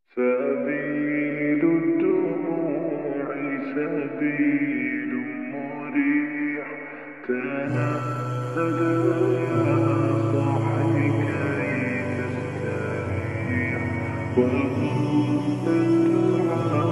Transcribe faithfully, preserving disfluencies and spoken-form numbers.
سبيل الدموع سبيل مريح، تنهد يا صاحي كي تستريح، وخذ الدعاء